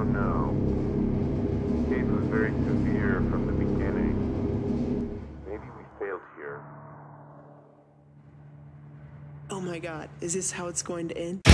don't know. The case was very severe from the beginning. Maybe we failed here. Oh my God, is this how it's going to end?